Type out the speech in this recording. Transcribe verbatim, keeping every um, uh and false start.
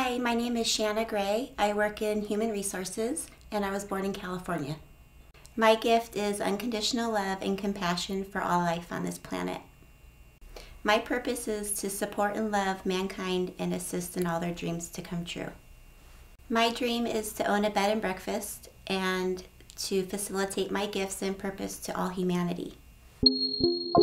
Hi, my name is Shanna Gray. I work in human resources and I was born in California. My gift is unconditional love and compassion for all life on this planet. My purpose is to support and love mankind and assist in all their dreams to come true. My dream is to own a bed and breakfast and to facilitate my gifts and purpose to all humanity.